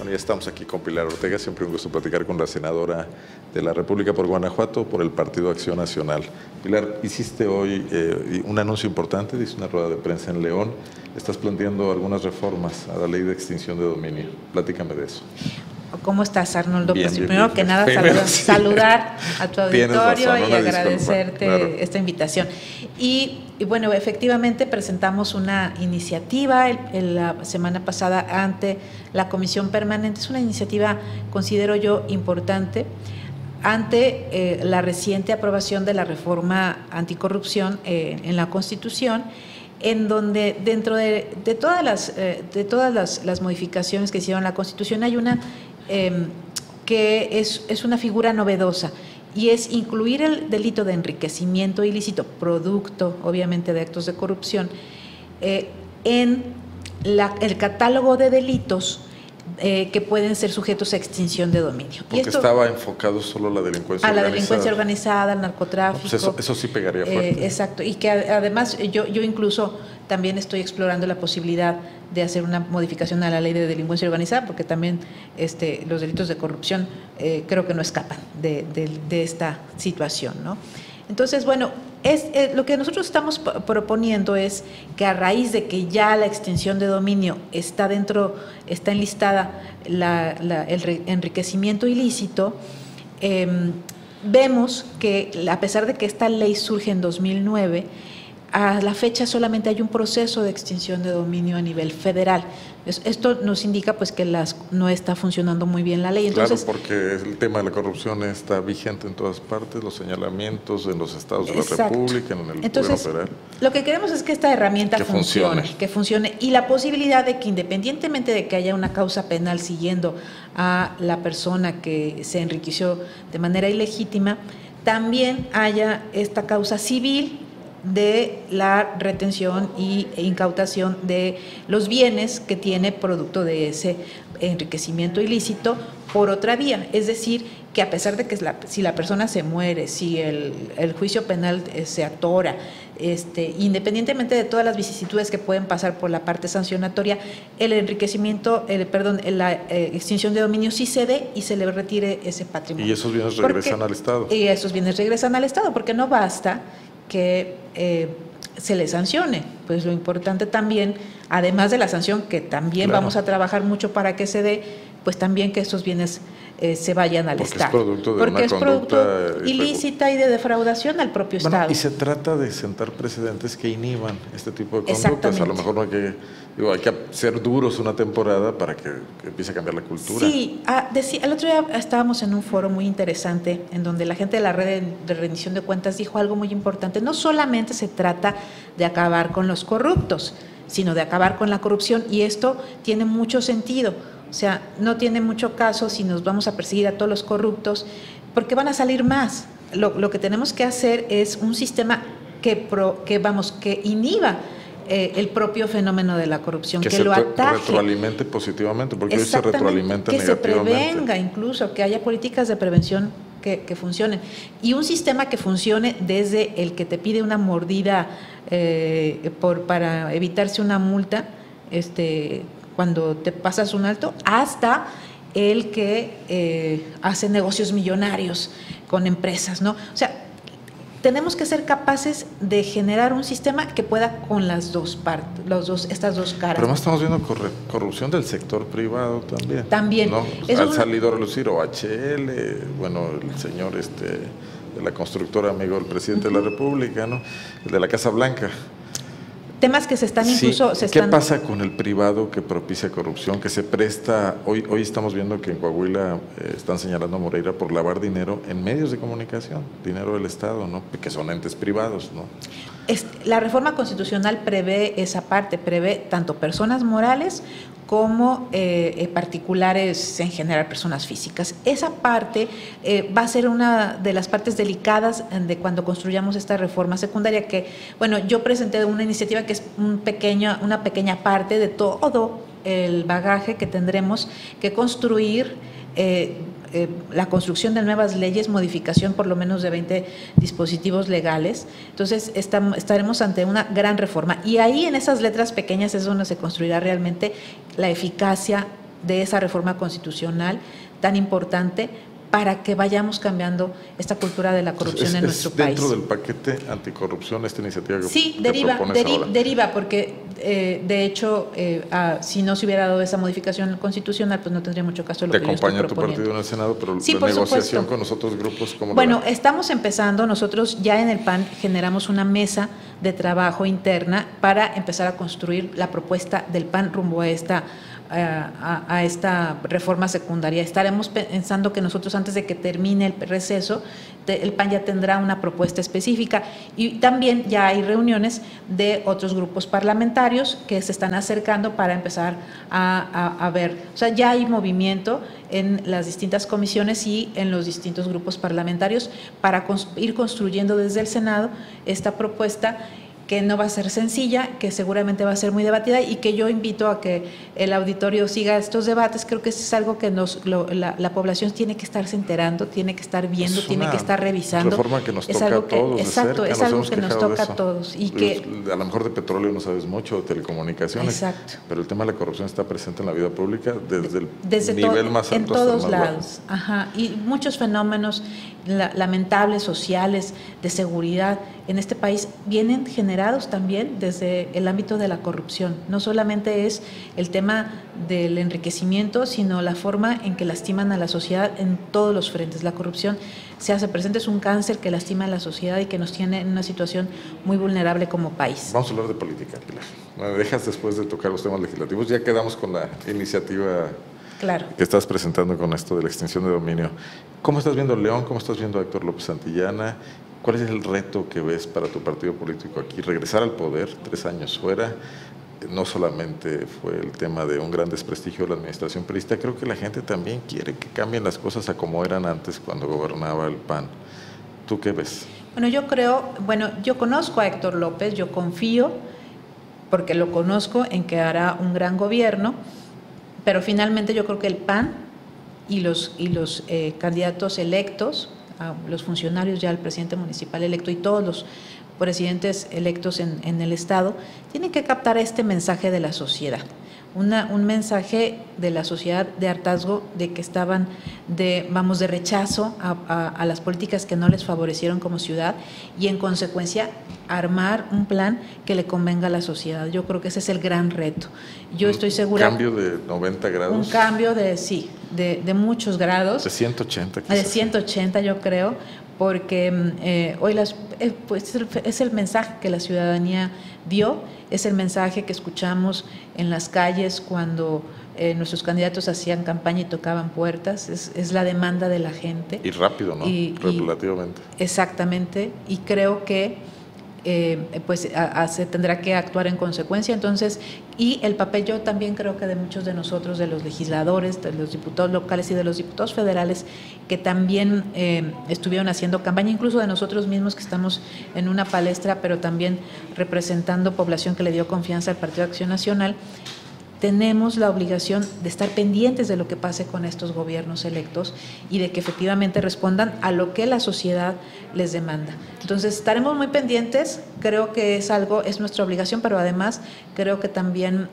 Bueno, ya estamos aquí con Pilar Ortega, siempre un gusto platicar con la senadora de la República por Guanajuato, por el Partido Acción Nacional. Pilar, hiciste hoy un anuncio importante, dice una rueda de prensa en León, estás planteando algunas reformas a la ley de extinción de dominio. Platícame de eso. ¿Cómo estás, Arnoldo? Bien, pues bien, primero bien. que nada, saludar a tu auditorio razón, y agradecerte claro. esta invitación. Y bueno, efectivamente presentamos una iniciativa la semana pasada ante la Comisión Permanente. Es una iniciativa, considero yo, importante ante la reciente aprobación de la reforma anticorrupción en la Constitución, en donde dentro de todas las modificaciones que hicieron la Constitución hay una que es una figura novedosa, y es incluir el delito de enriquecimiento ilícito, producto obviamente de actos de corrupción, en el catálogo de delitos que pueden ser sujetos a extinción de dominio. Porque estaba enfocado solo a la delincuencia organizada. A la delincuencia organizada, al narcotráfico. Pues eso sí pegaría fuerte. Exacto, y que además yo incluso también estoy explorando la posibilidad de hacer una modificación a la ley de delincuencia organizada, porque también los delitos de corrupción creo que no escapan de esta situación, ¿no? Entonces, bueno, lo que nosotros estamos proponiendo es que a raíz de que ya la extinción de dominio está enlistada el enriquecimiento ilícito, vemos que a pesar de que esta ley surge en 2009, a la fecha solamente hay un proceso de extinción de dominio a nivel federal. Esto nos indica pues que no está funcionando muy bien la ley. Entonces, claro, porque el tema de la corrupción está vigente en todas partes, los señalamientos en los estados de la República, en el gobierno federal. Lo que queremos es que esta herramienta funcione, y la posibilidad de que, independientemente de que haya una causa penal siguiendo a la persona que se enriqueció de manera ilegítima, también haya esta causa civil de la retención e incautación de los bienes que tiene producto de ese enriquecimiento ilícito por otra vía. Es decir, que a pesar de que si la persona se muere, si el juicio penal se atora, independientemente de todas las vicisitudes que pueden pasar por la parte sancionatoria, el enriquecimiento, la extinción de dominio sí se dé y se le retire ese patrimonio. Y esos bienes regresan al Estado. Y esos bienes regresan al Estado, porque no basta que se le sancione, pues lo importante también, además de la sanción, que también vamos a trabajar mucho para que se dé, pues también que estos bienes se vayan al Estado. Porque es producto ilícita y de defraudación al propio Estado. Y se trata de sentar precedentes que inhiban este tipo de conductas. A lo mejor no hay que ser duros una temporada para que empiece a cambiar la cultura. Sí, el otro día estábamos en un foro muy interesante en donde la gente de la red de rendición de cuentas dijo algo muy importante. No solamente se trata de acabar con los corruptos, sino de acabar con la corrupción, y esto tiene mucho sentido. O sea, no tiene mucho caso si nos vamos a perseguir a todos los corruptos, porque van a salir más. Lo que tenemos que hacer es un sistema que inhiba el propio fenómeno de la corrupción, que lo ataje. Que retroalimente positivamente, porque hoy se retroalimenta negativamente. Que se prevenga incluso, que haya políticas de prevención que funcionen. Y un sistema que funcione desde el que te pide una mordida para evitarse una multa, cuando te pasas un alto, hasta el que hace negocios millonarios con empresas, ¿no? O sea, tenemos que ser capaces de generar un sistema que pueda con las dos partes, estas dos caras. Pero más estamos viendo corrupción del sector privado también. También. ¿No? Han salido a relucir OHL, bueno, el señor de la constructora, amigo del presidente de la República, ¿no? El de la Casa Blanca. Temas que se están incluso… ¿Qué pasa con el privado que propicia corrupción, que se presta? Hoy estamos viendo que en Coahuila están señalando a Moreira por lavar dinero en medios de comunicación, dinero del Estado, ¿no? Que son entes privados, ¿no? La reforma constitucional prevé esa parte, prevé tanto personas morales como particulares, en general personas físicas. Esa parte va a ser una de las partes delicadas de cuando construyamos esta reforma secundaria, que, bueno, yo presenté una iniciativa que es una pequeña parte de todo el bagaje que tendremos que construir, la construcción de nuevas leyes, modificación por lo menos de 20 dispositivos legales. Entonces estaremos ante una gran reforma, y ahí en esas letras pequeñas es donde se construirá realmente la eficacia de esa reforma constitucional tan importante para que vayamos cambiando esta cultura de la corrupción en nuestro país. ¿Dentro del paquete anticorrupción esta iniciativa que sí, propones deriva, porque de hecho, si no se hubiera dado esa modificación constitucional, pues no tendría mucho caso lo que yo estoy proponiendo. Te acompaña tu partido en el Senado, pero sí, la negociación con los otros grupos, ¿cómo bueno, estamos empezando, nosotros ya en el PAN generamos una mesa de trabajo interna para empezar a construir la propuesta del PAN rumbo a esta reforma secundaria. Estaremos pensando que nosotros, antes de que termine el receso, el PAN ya tendrá una propuesta específica, y también ya hay reuniones de otros grupos parlamentarios que se están acercando para empezar a ver, o sea, ya hay movimiento en las distintas comisiones y en los distintos grupos parlamentarios para ir construyendo desde el Senado esta propuesta, que no va a ser sencilla, que seguramente va a ser muy debatida, y que yo invito a que el auditorio siga estos debates. Creo que eso es algo que la población tiene que estarse enterando, tiene que estar viendo, tiene que estar revisando. Es una reforma que nos toca a todos. Exacto, es algo que nos toca a todos. Y que a lo mejor de petróleo no sabes mucho, de telecomunicaciones, exacto, pero el tema de la corrupción está presente en la vida pública desde el nivel más alto en todos hasta el más lados. Ajá. Y muchos fenómenos lamentables, sociales, de seguridad en este país vienen generados también desde el ámbito de la corrupción. No solamente es el tema del enriquecimiento, sino la forma en que lastiman a la sociedad en todos los frentes. La corrupción se hace presente, es un cáncer que lastima a la sociedad y que nos tiene en una situación muy vulnerable como país. Vamos a hablar de política, Pilar. Me dejas después de tocar los temas legislativos. Ya quedamos con la iniciativa que estás presentando con esto de la extinción de dominio. ¿Cómo estás viendo León? ¿Cómo estás viendo a Héctor López Santillana? ¿Cuál es el reto que ves para tu partido político aquí? Regresar al poder, 3 años fuera, no solamente fue el tema de un gran desprestigio de la administración priista, creo que la gente también quiere que cambien las cosas a como eran antes cuando gobernaba el PAN. ¿Tú qué ves? Yo conozco a Héctor López, yo confío, porque lo conozco, en que hará un gran gobierno, pero finalmente yo creo que el PAN y los candidatos electos, los funcionarios, ya el presidente municipal electo y todos los presidentes electos en el Estado, tienen que captar este mensaje de la sociedad, un mensaje de la sociedad de hartazgo, de que estaban de rechazo a las políticas que no les favorecieron como ciudad, y en consecuencia armar un plan que le convenga a la sociedad. Yo creo que ese es el gran reto. Yo estoy segura. ¿Un cambio de 90 grados? Un cambio de muchos grados. De 180 quizás. De 180 yo creo, porque hoy pues es el mensaje que la ciudadanía dio, es el mensaje que escuchamos en las calles cuando nuestros candidatos hacían campaña y tocaban puertas, es la demanda de la gente. Y rápido, ¿no? Relativamente. Exactamente, y creo que se tendrá que actuar en consecuencia. Entonces, y el papel, yo también creo que de muchos de nosotros, de los legisladores, de los diputados locales y de los diputados federales que también estuvieron haciendo campaña, incluso de nosotros mismos que estamos en una palestra, pero también representando población que le dio confianza al Partido de Acción Nacional, tenemos la obligación de estar pendientes de lo que pase con estos gobiernos electos y de que efectivamente respondan a lo que la sociedad les demanda. Entonces, estaremos muy pendientes, creo que es nuestra obligación, pero además creo que también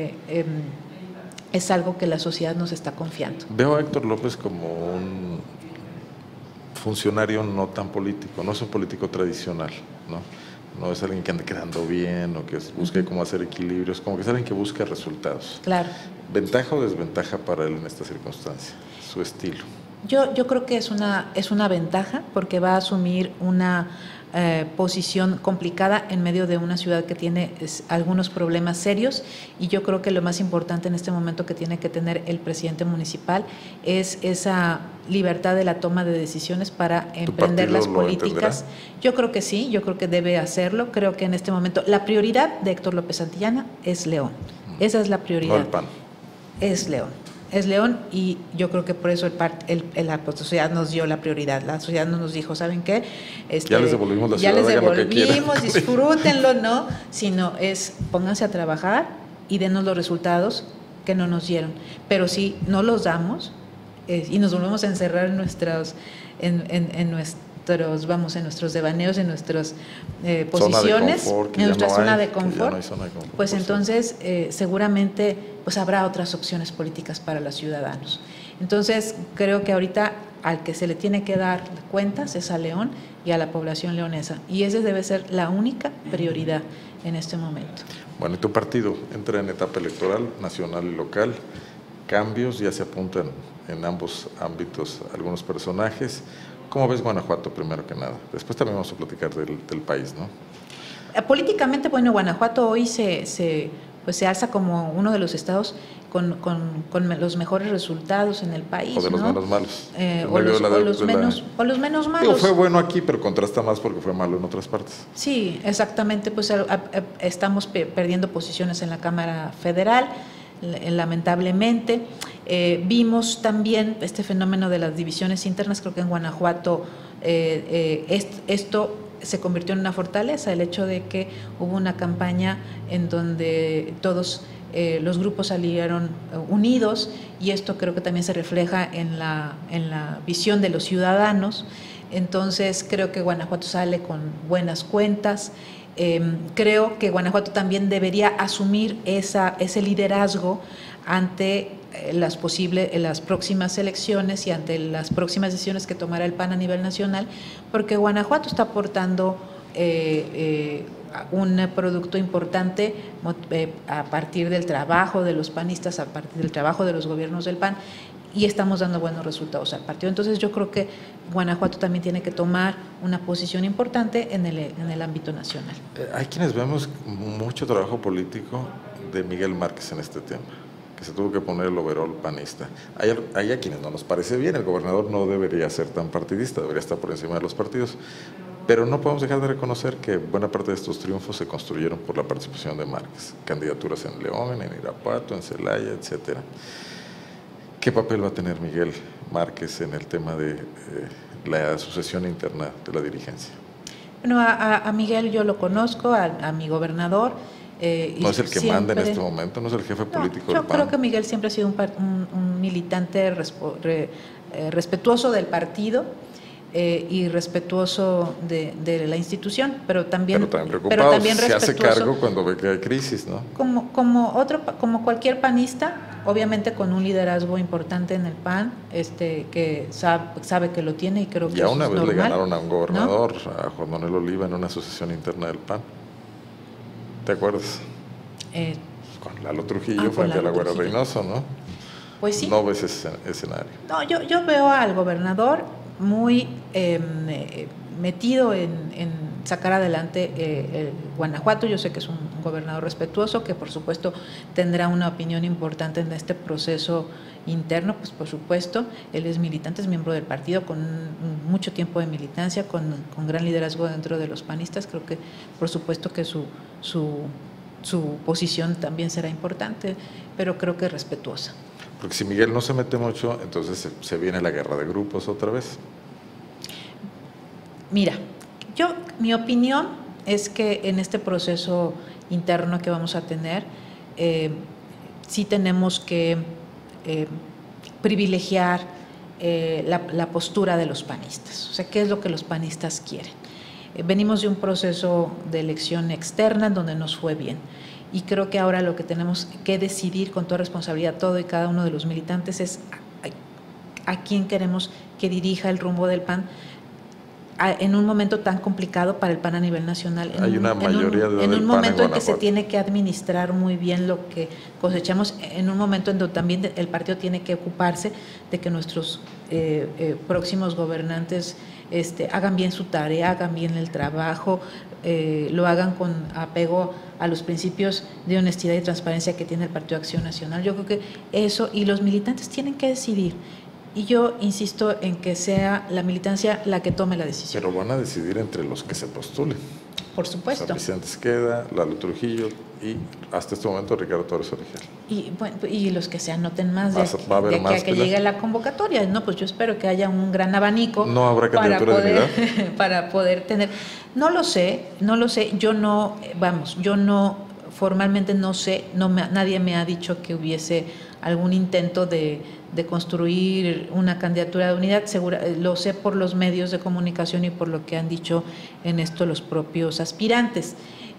es algo que la sociedad nos está confiando. Veo a Héctor López como un funcionario no tan político, no es un político tradicional, ¿no? No es alguien que ande quedando bien o que busque cómo hacer equilibrios, como que es alguien que busca resultados. Claro. ¿Ventaja o desventaja para él en esta circunstancia, su estilo? Yo creo que es una ventaja, porque va a asumir una posición complicada en medio de una ciudad que tiene algunos problemas serios, y yo creo que lo más importante en este momento que tiene que tener el presidente municipal es esa libertad de la toma de decisiones para emprender las políticas. Yo creo que sí, yo creo que debe hacerlo. Creo que en este momento la prioridad de Héctor López Santillana es León. Esa es la prioridad. No el PAN. Es León. Es León, y yo creo que por eso la sociedad nos dio la prioridad. La sociedad no nos dijo, ¿saben qué? Ya les devolvimos la ciudad, hagan lo que quieran. Disfrútenlo, no, sino es pónganse a trabajar y denos los resultados que no nos dieron. Pero si no los damos y nos volvemos a encerrar en nuestras en nuestros devaneos, en nuestras posiciones, en nuestra zona de confort, pues entonces seguramente pues habrá otras opciones políticas para los ciudadanos. Entonces creo que ahorita al que se le tiene que dar cuentas es a León y a la población leonesa, y esa debe ser la única prioridad en este momento. Bueno, y tu partido entra en etapa electoral, nacional y local, cambios, ya se apuntan en ambos ámbitos algunos personajes. ¿Cómo ves Guanajuato, primero que nada? Después también vamos a platicar del país, ¿no? Políticamente, bueno, Guanajuato hoy se alza como uno de los estados con los mejores resultados en el país, o de los ¿no? menos malos. O los menos malos. Digo, fue bueno aquí, pero contrasta más porque fue malo en otras partes. Sí, exactamente, pues estamos perdiendo posiciones en la Cámara Federal, lamentablemente. Vimos también este fenómeno de las divisiones internas. Creo que en Guanajuato esto se convirtió en una fortaleza, el hecho de que hubo una campaña en donde todos los grupos salieron unidos, y esto creo que también se refleja en la visión de los ciudadanos. Entonces creo que Guanajuato sale con buenas cuentas. Creo que Guanajuato también debería asumir ese liderazgo ante las próximas elecciones y ante las próximas decisiones que tomará el PAN a nivel nacional, porque Guanajuato está aportando un producto importante a partir del trabajo de los panistas, a partir del trabajo de los gobiernos del PAN, y estamos dando buenos resultados al partido. Entonces yo creo que Guanajuato también tiene que tomar una posición importante en el ámbito nacional. Hay quienes vemos mucho trabajo político de Miguel Márquez en este tema, que se tuvo que poner el overol panista. Hay a quienes no nos parece bien, el gobernador no debería ser tan partidista, debería estar por encima de los partidos, pero no podemos dejar de reconocer que buena parte de estos triunfos se construyeron por la participación de Márquez, candidaturas en León, en Irapuato, en Celaya, etcétera. ¿Qué papel va a tener Miguel Márquez en el tema de la sucesión interna de la dirigencia? Bueno, a Miguel yo lo conozco, a mi gobernador. No es el que manda en este momento, no es el jefe político del PAN. Yo creo que Miguel siempre ha sido un militante respetuoso del partido y respetuoso de la institución, pero también preocupado, se hace cargo cuando ve que hay crisis, ¿no? Como cualquier panista, obviamente con un liderazgo importante en el PAN, que sabe que lo tiene, y creo que ya una vez normal, le ganaron a un gobernador, ¿no? A Juan Manuel Oliva, en una asociación interna del PAN. ¿Te acuerdas? Con Lalo Trujillo frente a la Güera Reynoso, ¿no? Pues sí. ¿No ves ese escenario? No, yo veo al gobernador muy metido en sacar adelante Guanajuato. Yo sé que es un gobernador respetuoso, que por supuesto tendrá una opinión importante en este proceso interno, pues por supuesto, él es militante, es miembro del partido, con mucho tiempo de militancia, con gran liderazgo dentro de los panistas. Creo que por supuesto que su posición también será importante, pero creo que respetuosa. Porque si Miguel no se mete mucho, entonces se viene la guerra de grupos otra vez. Mira, mi opinión es que en este proceso interno que vamos a tener, sí tenemos que privilegiar la postura de los panistas. O sea, ¿qué es lo que los panistas quieren? Venimos de un proceso de elección externa en donde nos fue bien. Y creo que ahora lo que tenemos que decidir con toda responsabilidad, todo y cada uno de los militantes, es a quién queremos que dirija el rumbo del PAN en un momento tan complicado para el PAN a nivel nacional. Hay una mayoría de en un momento en que se tiene que administrar muy bien lo que cosechamos, en un momento en donde también el partido tiene que ocuparse de que nuestros próximos gobernantes hagan bien su tarea, hagan bien el trabajo, lo hagan con apego a los principios de honestidad y transparencia que tiene el Partido Acción Nacional. Yo creo que eso, y los militantes tienen que decidir, y yo insisto en que sea la militancia la que tome la decisión. Pero van a decidir entre los que se postulen. Por supuesto. San Vicente Esqueda, Lalo Trujillo y hasta este momento Ricardo Torres Origel. Y los que se anoten más de más que llegue la convocatoria. No, pues yo espero que haya un gran abanico. ¿No habrá candidatura de unidad? Para poder tener. No lo sé. Yo no formalmente no sé, nadie me ha dicho que hubiese algún intento de construir una candidatura de unidad. Lo sé por los medios de comunicación y por lo que han dicho en esto los propios aspirantes.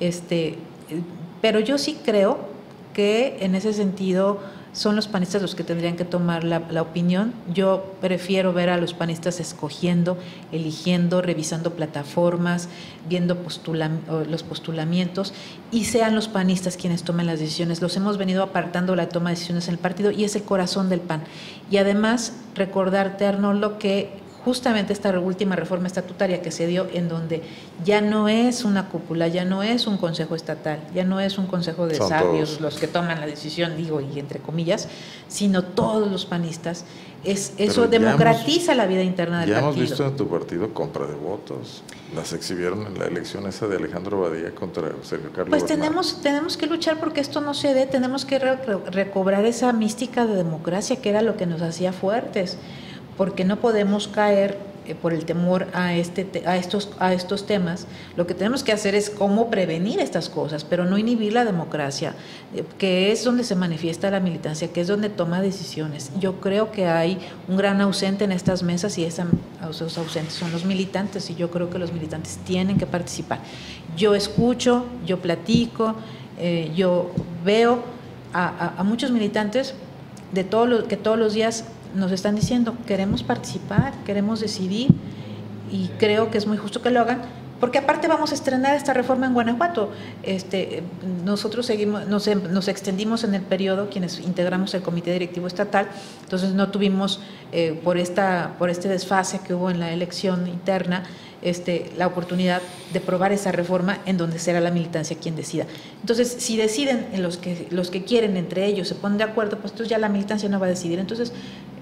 Pero yo sí creo que en ese sentido son los panistas los que tendrían que tomar la opinión. Yo prefiero ver a los panistas escogiendo, eligiendo, revisando plataformas, viendo los postulamientos, y sean los panistas quienes tomen las decisiones. Los hemos venido apartando la toma de decisiones en el partido y es el corazón del PAN. Y además recordarte, Arnoldo, que justamente esta última reforma estatutaria que se dio, en donde ya no es una cúpula, ya no es un consejo estatal, ya no es un consejo de sabios los que toman la decisión, digo, y entre comillas, sino todos los panistas. Eso democratiza la vida interna del partido. Ya hemos visto en tu partido compra de votos. Las exhibieron en la elección esa de Alejandro Badía contra Sergio Carlos. Pues tenemos que luchar porque esto no se dé, tenemos que recobrar esa mística de democracia que era lo que nos hacía fuertes, porque no podemos caer por el temor a estos temas. Lo que tenemos que hacer es cómo prevenir estas cosas, pero no inhibir la democracia, que es donde se manifiesta la militancia, que es donde toma decisiones. Yo creo que hay un gran ausente en estas mesas y esos ausentes son los militantes, y yo creo que los militantes tienen que participar. Yo escucho, yo platico, yo veo a muchos militantes que todos los días nos están diciendo: queremos participar, queremos decidir, y creo que es muy justo que lo hagan, porque aparte vamos a estrenar esta reforma en Guanajuato. Nosotros nos extendimos en el periodo, quienes integramos el Comité Directivo Estatal, entonces no tuvimos, por este desfase que hubo en la elección interna, la oportunidad de probar esa reforma en donde será la militancia quien decida. Entonces, si deciden los que quieren entre ellos, se ponen de acuerdo, pues entonces ya la militancia no va a decidir. Entonces,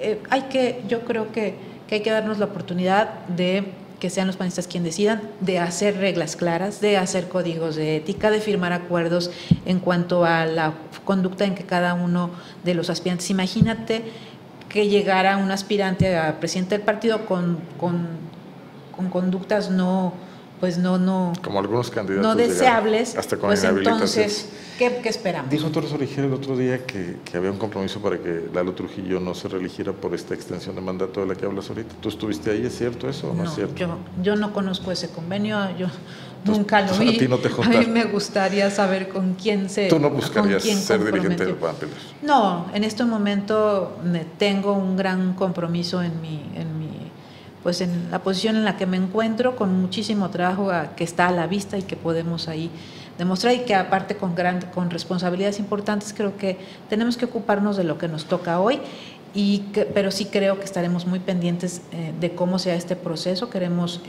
yo creo que hay que darnos la oportunidad de que sean los panistas quienes decidan, de hacer reglas claras, de hacer códigos de ética, de firmar acuerdos en cuanto a la conducta en que cada uno de los aspirantes. Imagínate que llegara un aspirante a presidente del partido con conductas no como algunos candidatos no deseables, hasta con pues inhabilitación. Entonces, ¿qué esperamos? Dijo Torres Origel el otro día que había un compromiso para que Lalo Trujillo no se reeligiera por esta extensión de mandato de la que hablas ahorita. ¿Tú estuviste ahí? ¿Es cierto eso o no es cierto? Yo no conozco ese convenio, nunca lo vi. ¿A ti no te juntaste? A mí me gustaría saber con quién se... ¿Tú no buscarías ser dirigente del PAN, Pilar? No, en este momento tengo un gran compromiso en la posición en la que me encuentro, con muchísimo trabajo que está a la vista y que podemos ahí demostrar, y que aparte con responsabilidades importantes. Creo que tenemos que ocuparnos de lo que nos toca hoy, pero sí creo que estaremos muy pendientes de cómo sea este proceso. Queremos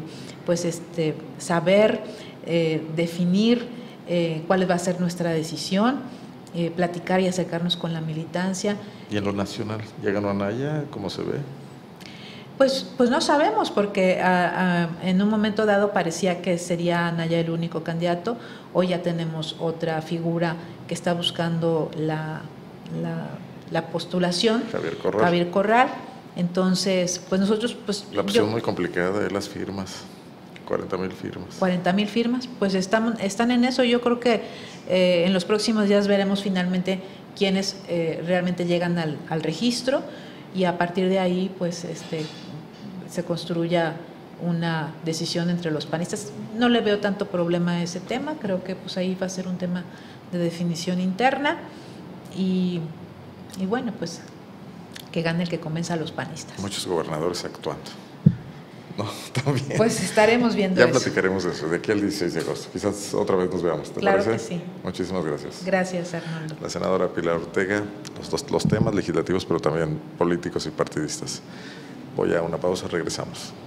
saber, definir cuál va a ser nuestra decisión, platicar y acercarnos con la militancia. ¿Y en lo nacional? ¿Ya ganó Anaya? ¿Cómo se ve? Pues no sabemos, porque en un momento dado parecía que sería Anaya el único candidato. Hoy ya tenemos otra figura que está buscando la postulación, Javier Corral. Entonces, pues nosotros... la opción muy complicada de las firmas, 40,000 firmas. 40,000 firmas, pues están en eso. Yo creo que en los próximos días veremos finalmente quiénes realmente llegan al registro, y a partir de ahí pues se construya una decisión entre los panistas. No le veo tanto problema a ese tema, creo que pues ahí va a ser un tema de definición interna, y bueno, pues que gane el que convenza a los panistas. Muchos gobernadores actuando. No, también. Pues estaremos viendo eso. Ya platicaremos de eso, de aquí al 16 de agosto. Quizás otra vez nos veamos, ¿te parece? Claro que sí. Muchísimas gracias. Gracias, Arnoldo. La senadora Pilar Ortega, los temas legislativos, pero también políticos y partidistas. Voy a una pausa, regresamos.